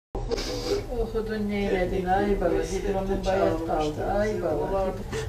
Okudun neyledin ay baba, diplomun bayat kaldı ay baba.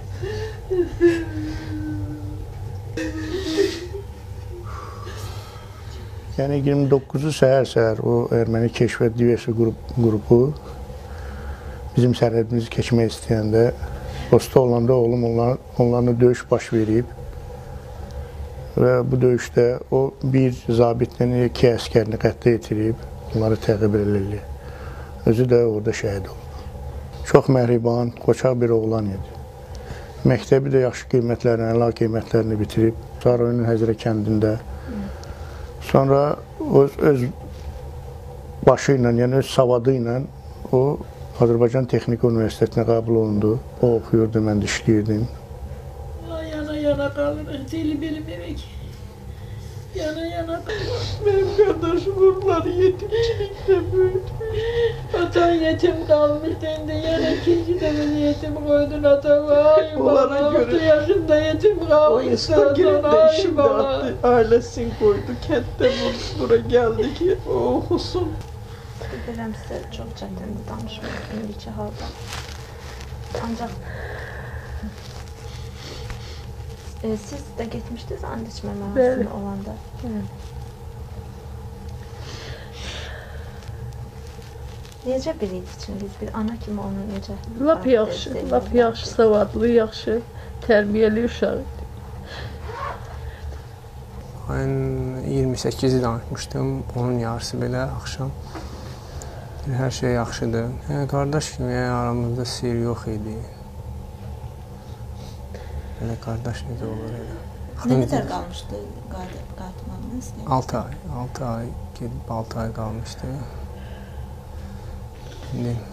Yəni 29-u səhər-səhər o erməni keşfət diversiya qrupu bizim sərhədimizi keçmək istəyəndə posta olanda oğlum onlarla döyüş baş verib və bu döyüşdə o bir zabitlə 2 əskərini qətlə yetirib, onları təqib edildi. Özü də orada şəhid oldu. Çox məhriban, qoçaq bir oğlan idi. Məktəbi də yaxşı qiymətlərini, əla qiymətlərini bitirib, Sarayının Həzrə kəndində. Sonra öz başı ilə, yəni öz savadı ilə o Azərbaycan Texniki Universitetinə qəbul olundu. O oxuyurdu, mən də işləyirdim. Yana qalırıq, dili bilmirik. Yana qalırıq. Benim qardaşım bunlar yetimçilikdə böyütmüş. Atan yetim qalmışdı, indi yana ikinci dəfə yetim qoydun atama. Ay bala, 6 yaşında yetim qalmış. O İstagir'de şimdi attı, ailesini koydu. Kentte bura geldi ki o okusun. Bilirəm sizə çox çətindir danışmaq indiki halda. Ancaq siz də getmişdiniz and içmə mərasimi olanda. Necə biri içindiniz? Bir ana kimi onu necə? Lap yaxşı, savadlı, yaxşı, tərbiyəli uşaq idi. Ayın 28-i danışmışdım, onun yarısı belə axşam. Hər şey yaxşıdır. Qardaş kimi aramızda sir yox idi. Elə qardaş necə olur elə. Nə qədər qalmışdı qayıtmağınız? 6 ay gedib 6 ay qalmışdı. İndi